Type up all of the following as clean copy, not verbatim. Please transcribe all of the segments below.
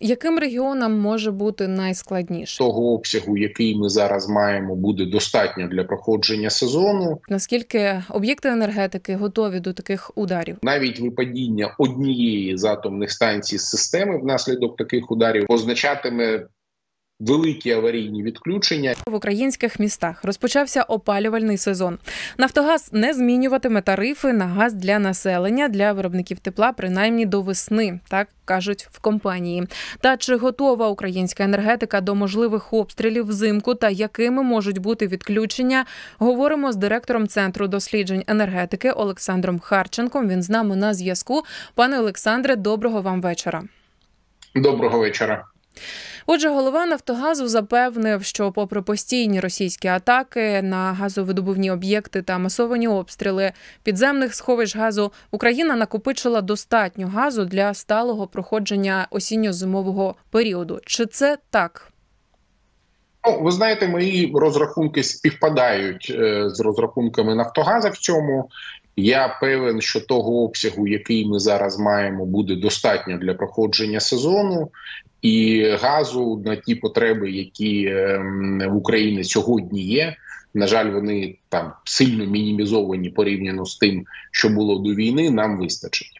Яким регіонам може бути найскладніше? Того обсягу, який ми зараз маємо, буде достатньо для проходження сезону. Наскільки об'єкти енергетики готові до таких ударів? Навіть випадіння однієї з атомних станцій з системи внаслідок таких ударів означатиме великі аварійні відключення. В українських містах розпочався опалювальний сезон. «Нафтогаз» не змінюватиме тарифи на газ для населення, для виробників тепла, принаймні до весни, так кажуть в компанії. Та чи готова українська енергетика до можливих обстрілів взимку та якими можуть бути відключення, говоримо з директором Центру досліджень енергетики Олександром Харченком. Він з нами на зв'язку. Пане Олександре, доброго вам вечора. Доброго вечора. Отже, голова «Нафтогазу» запевнив, що попри постійні російські атаки на газовидобувні об'єкти та масовані обстріли підземних сховищ газу, Україна накопичила достатньо газу для сталого проходження осінньо-зимового періоду. Чи це так? Ви знаєте, мої розрахунки співпадають з розрахунками «Нафтогазу» в цьому. Я певен, що того обсягу, який ми зараз маємо, буде достатньо для проходження сезону. І газу на ті потреби, які в Україні сьогодні є, на жаль, вони там сильно мінімізовані порівняно з тим, що було до війни, нам вистачить.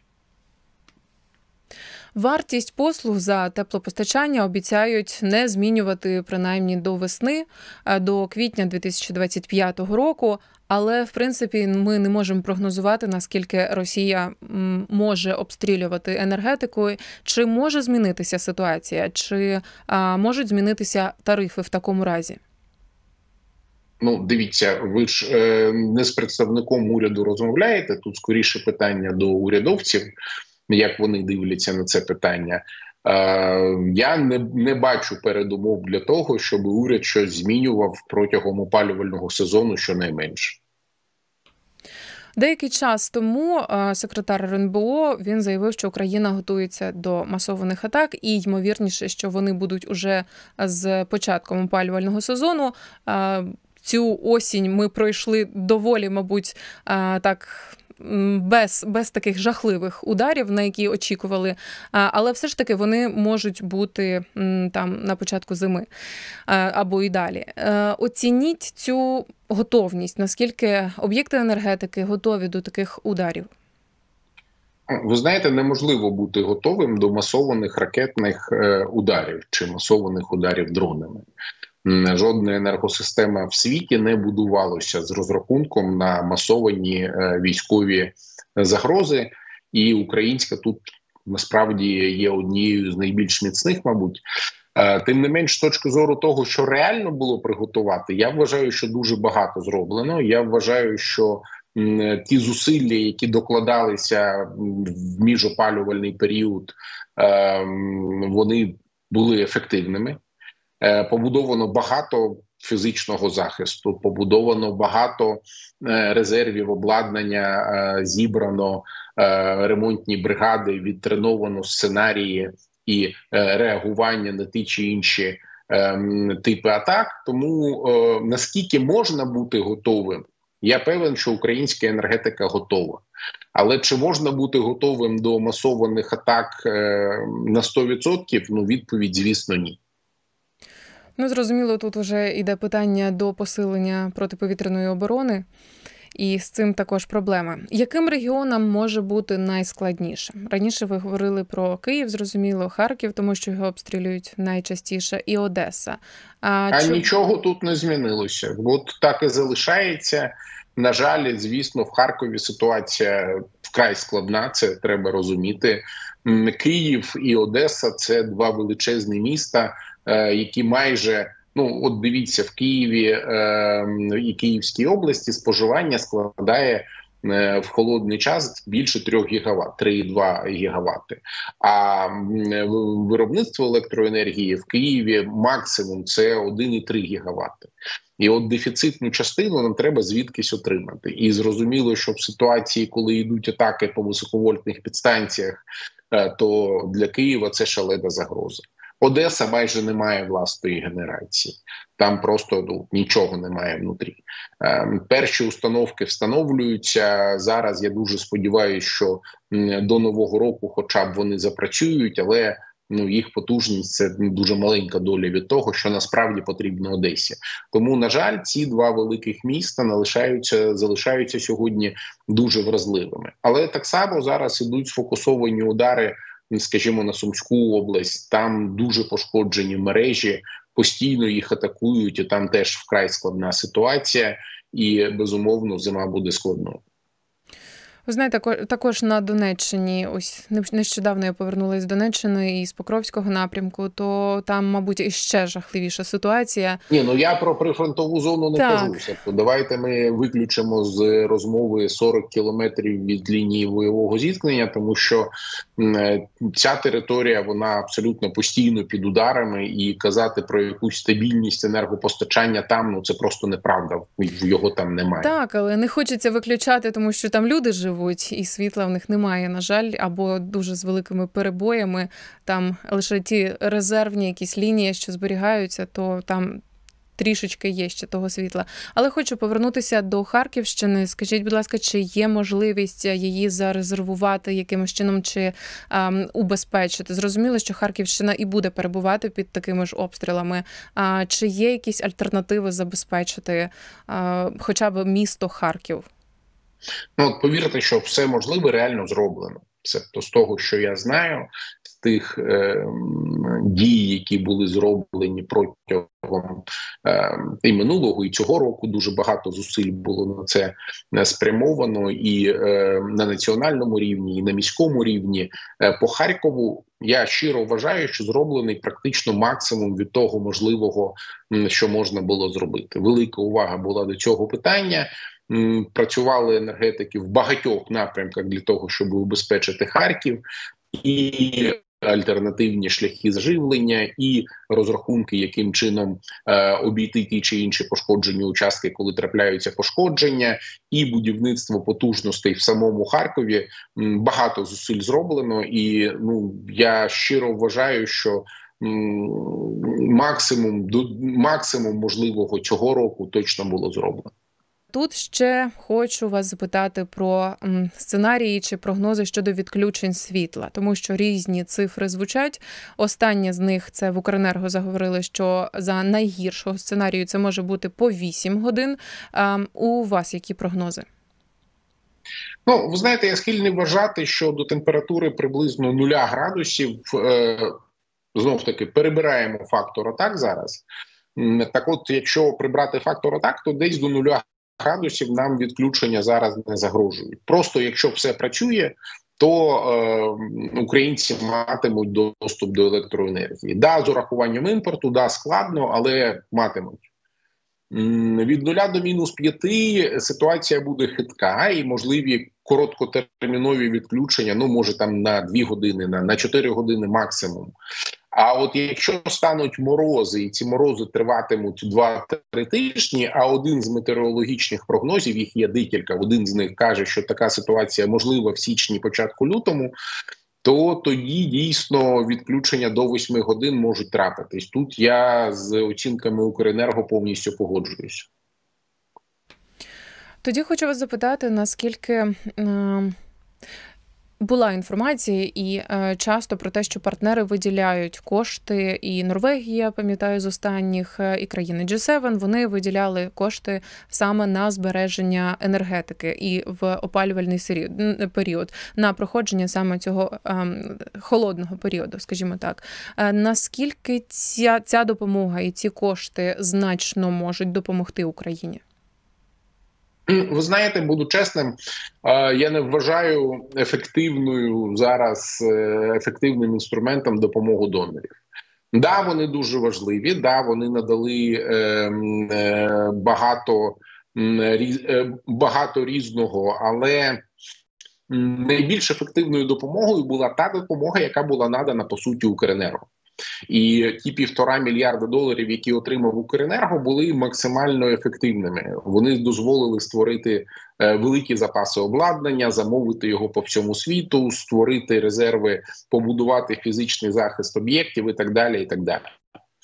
Вартість послуг за теплопостачання обіцяють не змінювати принаймні до весни, до квітня 2025 року. Але, в принципі, ми не можемо прогнозувати, наскільки Росія може обстрілювати енергетикою. Чи може змінитися ситуація? Чи можуть змінитися тарифи в такому разі? Дивіться, ви ж не з представником уряду розмовляєте. Тут скоріше питання до урядовців, як вони дивляться на це питання. Я не бачу передумов для того, щоб уряд щось змінював протягом опалювального сезону щонайменше. Деякий час тому секретар РНБО, він заявив, що Україна готується до масованих атак і ймовірніше, що вони будуть уже з початком опалювального сезону. Цю осінь ми пройшли доволі, мабуть, так без таких жахливих ударів, на які очікували, але все ж таки вони можуть бути там на початку зими або і далі. Оцініть цю готовність, наскільки об'єкти енергетики готові до таких ударів? Ви знаєте, неможливо бути готовим до масованих ракетних ударів чи масованих ударів дронами. Жодна енергосистема в світі не будувалася з розрахунком на масовані військові загрози. І українська тут насправді є однією з найбільш міцних, мабуть. Тим не менш, з точки зору того, що реально було приготувати, я вважаю, що дуже багато зроблено. Я вважаю, що ті зусилля, які докладалися в міжопалювальний період, вони були ефективними. Побудовано багато фізичного захисту, побудовано багато резервів обладнання, зібрано ремонтні бригади, відтреновано сценарії і реагування на ті чи інші типи атак. Тому наскільки можна бути готовим, я певен, що українська енергетика готова. Але чи можна бути готовим до масованих атак на 100%? Відповідь, звісно, ні. Зрозуміло, тут вже йде питання до посилення протиповітряної оборони, і з цим також проблеми. Яким регіонам може бути найскладніше? Раніше ви говорили про Київ, зрозуміло, Харків, тому що його обстрілюють найчастіше, і Одеса. Нічого тут не змінилося. От так і залишається. На жаль, звісно, в Харкові ситуація вкрай складна, це треба розуміти. Київ і Одеса – це два величезні міста, які майже, от дивіться, в Києві і Київській області споживання складає в холодний час більше 3 гігават, 3,2 гігавати. А виробництво електроенергії в Києві максимум це 1,3 гігавати. І от дефіцитну частину нам треба звідкись отримати. І зрозуміло, що в ситуації, коли йдуть атаки по високовольтних підстанціях, то для Києва це шалена загроза. Одеса майже не має власної генерації. Там просто нічого немає внутрі. Перші установки встановлюються. Зараз я дуже сподіваюся, що до Нового року хоча б вони запрацюють, але ну, їх потужність – це дуже маленька доля від того, що насправді потрібно Одесі. Тому, на жаль, ці два великих міста залишаються сьогодні дуже вразливими. Але так само зараз ідуть сфокусовані удари, скажімо, на Сумську область. Там дуже пошкоджені мережі, постійно їх атакують, і там теж вкрай складна ситуація. І, безумовно, зима буде складною. Ви знаєте, також на Донеччині, ось нещодавно я повернулася з Донеччини і з Покровського напрямку, то там, мабуть, іще жахливіша ситуація. Ні, ну я про прифронтову зону не кажу. Тобто, давайте ми виключимо з розмови 40 кілометрів від лінії бойового зіткнення, тому що ця територія, вона абсолютно постійно під ударами, і казати про якусь стабільність енергопостачання там, ну це просто неправда, його там немає. Так, але не хочеться виключати, тому що там люди живуть, і світла в них немає, на жаль, або дуже з великими перебоями. Там лише ті резервні якісь лінії, що зберігаються, то там трішечки є ще того світла. Але хочу повернутися до Харківщини. Скажіть, будь ласка, чи є можливість її зарезервувати якимось чином, чи убезпечити? Зрозуміло, що Харківщина і буде перебувати під такими ж обстрілами. Чи є якісь альтернативи забезпечити хоча б місто Харків? Ну, от повірте, що все можливе реально зроблено. Це з того, що я знаю, з тих дій, які були зроблені протягом і минулого, і цього року, дуже багато зусиль було на це спрямовано і на національному рівні, і на міському рівні. По Харкову я щиро вважаю, що зроблений практично максимум від того можливого, що можна було зробити. Велика увага була до цього питання. Працювали енергетики в багатьох напрямках для того, щоб убезпечити Харків, і альтернативні шляхи зживлення, і розрахунки, яким чином обійти ті чи інші пошкоджені участки, коли трапляються пошкодження, і будівництво потужностей в самому Харкові. Багато зусиль зроблено, і я щиро вважаю, що максимум можливого цього року точно було зроблено. Тут ще хочу вас запитати про сценарії чи прогнози щодо відключень світла, тому що різні цифри звучать. Остання з них, це в Укренерго заговорили, що за найгіршого сценарію це може бути по 8 годин. У вас які прогнози? Ну, ви знаєте, я схильний вважати, що до температури приблизно 0 градусів, знов-таки, перебираємо фактор атак зараз. Так от, якщо прибрати фактор атак, то десь до 0 градусів нам відключення зараз не загрожують. Просто якщо все працює, то українці матимуть доступ до електроенергії. Да, з урахуванням імпорту, да, складно, але матимуть. Від 0 до -5 ситуація буде хитка, і можливі короткотермінові відключення, може там на 2 години, на 4 години максимум. А от якщо стануть морози, і ці морози триватимуть 2-3 тижні, а один з метеорологічних прогнозів, їх є декілька, один з них каже, що така ситуація можлива в січні, початку лютому, то тоді дійсно відключення до 8 годин можуть трапитись. Тут я з оцінками Укренерго повністю погоджуюся. Тоді хочу вас запитати, наскільки була інформація і часто про те, що партнери виділяють кошти, і Норвегія, пам'ятаю, з останніх, і країни G7, вони виділяли кошти саме на збереження енергетики і в опалювальний період, на проходження саме цього холодного періоду, скажімо так. Наскільки ця допомога і ці кошти значно можуть допомогти Україні? Ви знаєте, буду чесним, я не вважаю ефективним інструментом допомогу донорів. Да, вони дуже важливі, да, вони надали багато різного, але найбільш ефективною допомогою була та допомога, яка була надана, по суті, Укренерго. І ті $1,5 мільярда, які отримав Укренерго, були максимально ефективними. Вони дозволили створити великі запаси обладнання, замовити його по всьому світу, створити резерви, побудувати фізичний захист об'єктів і так далі, і так далі.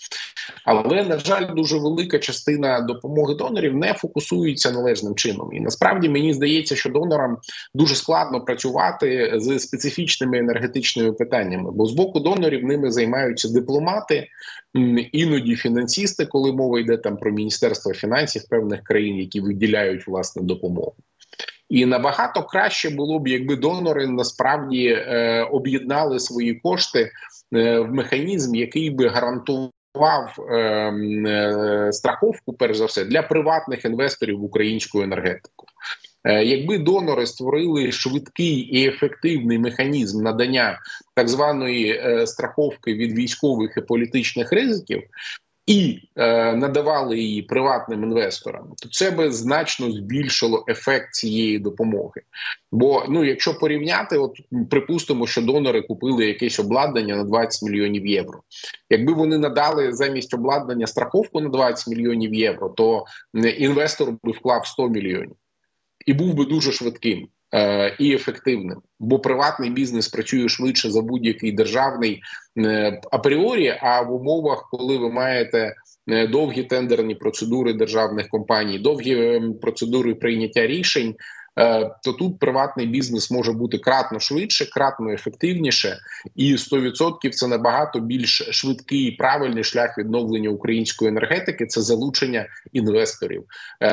Але, на жаль, дуже велика частина допомоги донорів не фокусується належним чином. І насправді мені здається, що донорам дуже складно працювати з специфічними енергетичними питаннями, бо з боку донорів ними займаються дипломати, іноді фінансісти, коли мова йде там про Міністерство фінансів певних країн, які виділяють власне допомогу. І набагато краще було б, якби донори насправді об'єднали свої кошти в механізм, який би гарантував страховку, перш за все, для приватних інвесторів в українську енергетику. Якби донори створили швидкий і ефективний механізм надання так званої страховки від військових і політичних ризиків, і надавали її приватним інвесторам, то це би значно збільшило ефект цієї допомоги. Бо, якщо порівняти, от припустимо, що донори купили якесь обладнання на 20 мільйонів євро. Якби вони надали замість обладнання страховку на 20 мільйонів євро, то інвестор би вклав 100 мільйонів. І був би дуже швидким і ефективним. Бо приватний бізнес працює швидше за будь-який державний апріорі, а в умовах, коли ви маєте довгі тендерні процедури державних компаній, довгі процедури прийняття рішень, то тут приватний бізнес може бути кратно швидше, кратно ефективніше, і 100% це набагато більш швидкий і правильний шлях відновлення української енергетики – це залучення інвесторів.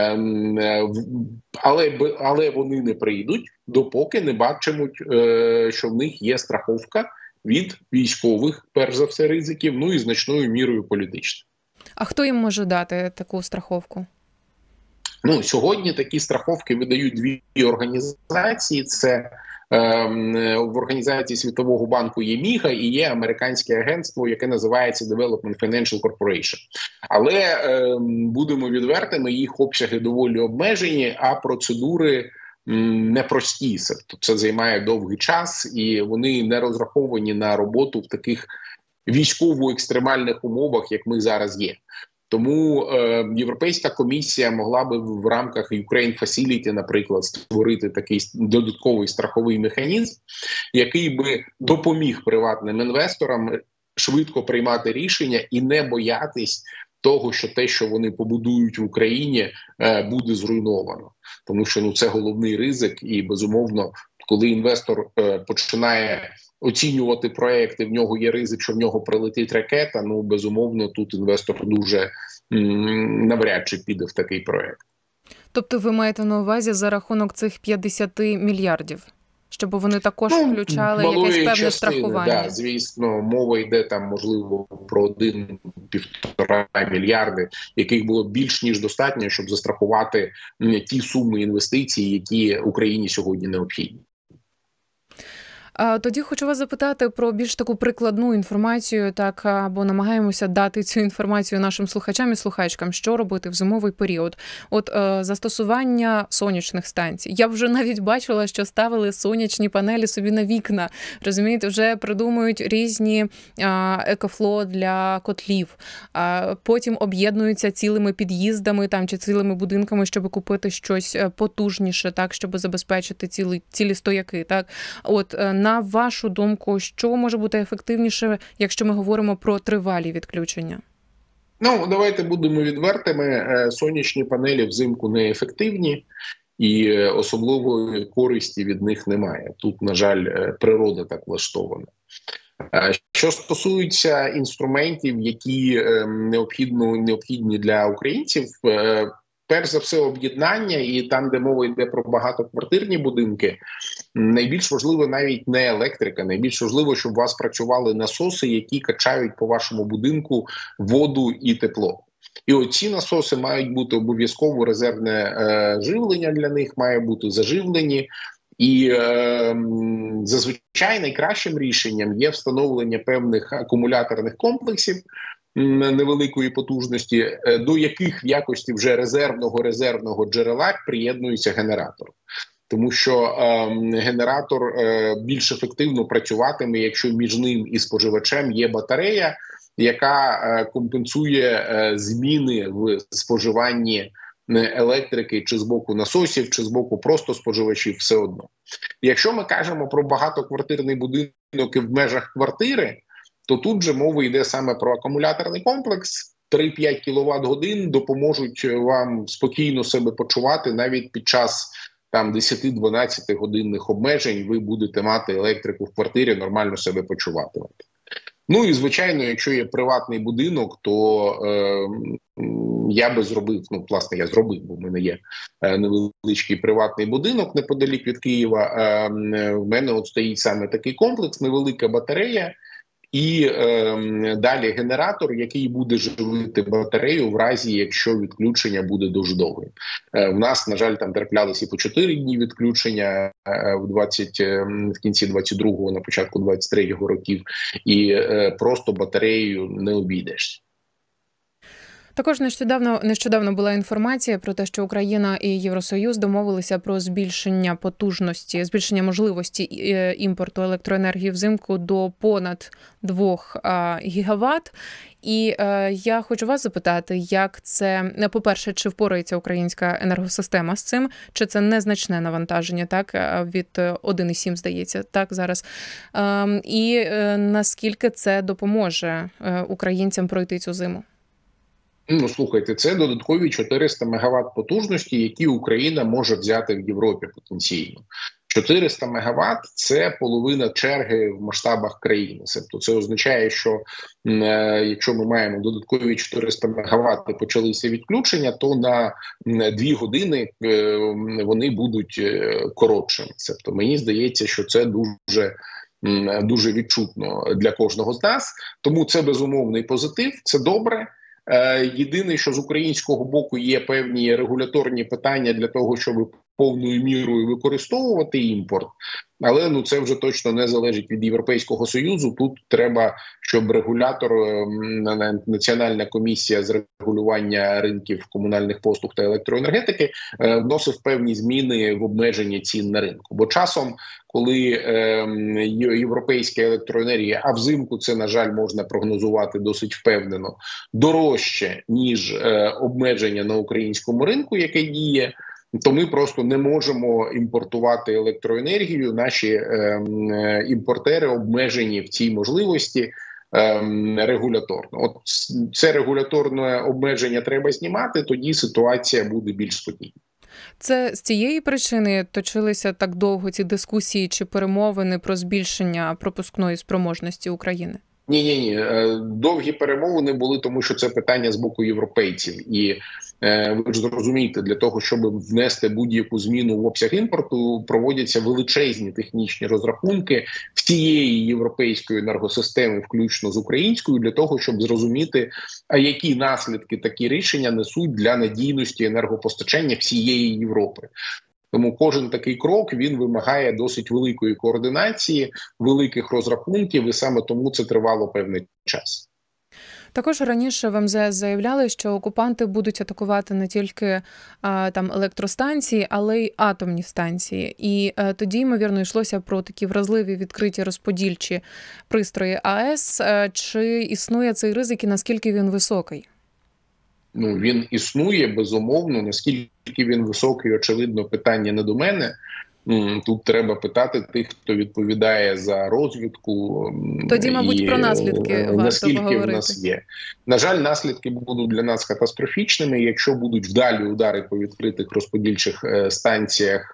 Але вони не прийдуть, допоки не бачимуть, що в них є страховка від військових, перш за все, ризиків, і значною мірою політичних. А хто їм може дати таку страховку? Сьогодні такі страховки видають дві організації. Це в організації Світового банку є МІГА і є американське агентство, яке називається Development Financial Corporation. Але будемо відвертими, їх обсяги доволі обмежені, а процедури непрості. Це займає довгий час і вони не розраховані на роботу в таких військово-екстремальних умовах, як ми зараз є. Тому Європейська комісія могла би в рамках Ukraine Facility, наприклад, створити такий додатковий страховий механізм, який би допоміг приватним інвесторам швидко приймати рішення і не боятись того, що те, що вони побудують в Україні, буде зруйновано. Тому що це головний ризик і, безумовно, коли інвестор починає оцінювати проекти, в нього є ризик, що в нього прилетить ракета, безумовно, тут інвестор дуже навряд чи піде в такий проект. Тобто ви маєте на увазі за рахунок цих 50 мільярдів? Щоб вони також включали якесь певне частини, страхування? Да, звісно, мова йде там, можливо, про 1-1,5 мільярди, яких було більш ніж достатньо, щоб застрахувати ті суми інвестицій, які Україні сьогодні необхідні. Тоді хочу вас запитати про більш таку прикладну інформацію, бо намагаємося дати цю інформацію нашим слухачам і слухачкам, що робити в зимовий період. Застосування сонячних станцій. Я вже навіть бачила, що ставили сонячні панелі собі на вікна. Розумієте, вже придумують різні екофло для котлів. Потім об'єднуються цілими під'їздами чи цілими будинками, щоб купити щось потужніше, щоб забезпечити цілі стояки. На вашу думку, що може бути ефективніше, якщо ми говоримо про тривалі відключення? Давайте будемо відвертими. Сонячні панелі взимку неефективні і особливої користі від них немає. Тут, на жаль, природа так влаштована. Що стосується інструментів, які необхідні для українців, перш за все, об'єднання, і там, де мова йде про багатоквартирні будинки, найбільш важливо навіть не електрика, найбільш важливо, щоб у вас працювали насоси, які качають по вашому будинку воду і тепло. І оці насоси мають бути обов'язково резервне живлення для них, має бути заживлені. І зазвичай найкращим рішенням є встановлення певних акумуляторних комплексів невеликої потужності, до яких в якості вже резервного джерела приєднується генератор. Тому що генератор більш ефективно працюватиме, якщо між ним і споживачем є батарея, яка компенсує зміни в споживанні електрики чи з боку насосів, чи з боку просто споживачів, все одно. Якщо ми кажемо про багатоквартирний будинок і в межах квартири, то тут же мова йде саме про акумуляторний комплекс, 3-5 кВт годин допоможуть вам спокійно себе почувати навіть під час там 10-12 годинних обмежень. Ви будете мати електрику в квартирі, нормально себе почуватимете. Ну і звичайно, якщо є приватний будинок, то я би зробив, ну власне я зробив, бо в мене є невеличкий приватний будинок неподалік від Києва. В мене от стоїть саме такий комплекс, невелика батарея і далі генератор, який буде живити батарею в разі, якщо відключення буде дуже довгим. В нас, на жаль, там траплялися і по 4 дні відключення в кінці 22-го, на початку 23-го років, і просто батареєю не обійдешся. Також нещодавно була інформація про те, що Україна і Євросоюз домовилися про збільшення потужності, збільшення можливості імпорту електроенергії взимку до понад 2 гігават. І я хочу вас запитати, як це, по-перше, чи впорається українська енергосистема з цим, чи це незначне навантаження, так, від 1,7, здається, так, зараз. І наскільки це допоможе українцям пройти цю зиму? Ну, слухайте, це додаткові 400 МВт потужності, які Україна може взяти в Європі потенційно. 400 МВт – це половина черги в масштабах країни. Тобто це означає, що якщо ми маємо додаткові 400 МВт і почалися відключення, то на 2 години вони будуть коротшими. Тобто мені здається, що це дуже відчутно для кожного з нас. Тому це безумовний позитив, це добре. Єдине, що з українського боку є певні регуляторні питання для того, щоб повною мірою використовувати імпорт, але це вже точно не залежить від Європейського Союзу. Тут треба, щоб регулятор, Національна комісія з регулювання ринків комунальних послуг та електроенергетики вносив певні зміни в обмеження цін на ринку. Бо часом, коли європейська електроенергія, а взимку це, на жаль, можна прогнозувати досить впевнено, дорожче, ніж обмеження на українському ринку, яке діє, то ми просто не можемо імпортувати електроенергію. Наші імпортери обмежені в цій можливості регуляторно. От це регуляторне обмеження треба знімати, тоді ситуація буде більш спокійна. Це з цієї причини точилися так довго ці дискусії чи перемовини про збільшення пропускної спроможності України? Ні. Довгі перемовини були, тому що це питання з боку європейців. І ви ж зрозумієте, для того, щоб внести будь-яку зміну в обсяг імпорту, проводяться величезні технічні розрахунки всієї європейської енергосистеми, включно з українською, для того, щоб зрозуміти, а які наслідки такі рішення несуть для надійності енергопостачання всієї Європи. Тому кожен такий крок, він вимагає досить великої координації, великих розрахунків, і саме тому це тривало певний час. Також раніше в МЗС заявляли, що окупанти будуть атакувати не тільки там електростанції, але й атомні станції. І тоді, ймовірно, йшлося про такі вразливі відкриті розподільчі пристрої АЕС. Чи існує цей ризик і наскільки він високий? Він існує, безумовно. Наскільки він високий, очевидно, питання не до мене. Тут треба питати тих, хто відповідає за розвідку. Тоді, мабуть, про наслідки варто наскільки поговорити. В нас є. На жаль, наслідки будуть для нас катастрофічними, якщо будуть вдалі удари по відкритих розподільчих станціях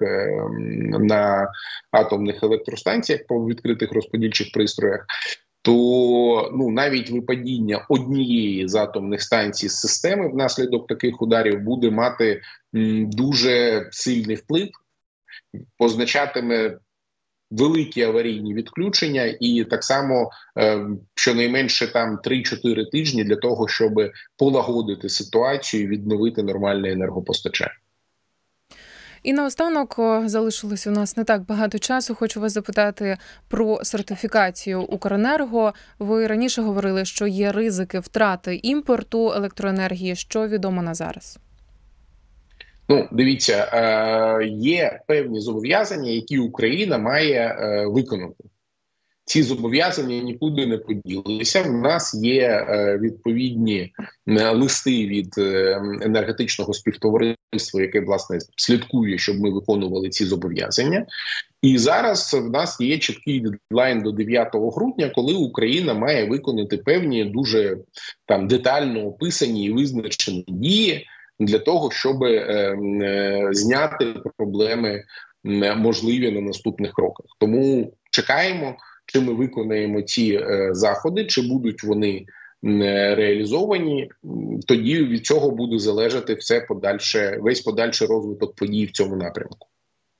на атомних електростанціях, по відкритих розподільчих пристроях, то навіть випадіння однієї з атомних станцій з системи внаслідок таких ударів буде мати дуже сильний вплив, позначатиме великі аварійні відключення і так само щонайменше там 3-4 тижні для того, щоб полагодити ситуацію і відновити нормальне енергопостачання. І наостанок, залишилось у нас не так багато часу, хочу вас запитати про сертифікацію Укренерго. Ви раніше говорили, що є ризики втрати імпорту електроенергії. Що відомо на зараз? Дивіться, є певні зобов'язання, які Україна має виконати. Ці зобов'язання нікуди не поділися. У нас є відповідні листи від енергетичного співтовариства, яке, власне, слідкує, щоб ми виконували ці зобов'язання. І зараз в нас є чіткий дедлайн до 9 грудня, коли Україна має виконати певні дуже там детально описані і визначені дії для того, щоб зняти проблеми можливі на наступних кроках. Тому чекаємо, чи ми виконаємо ці заходи, чи будуть вони реалізовані. Тоді від цього буде залежати весь подальший розвиток подій в цьому напрямку.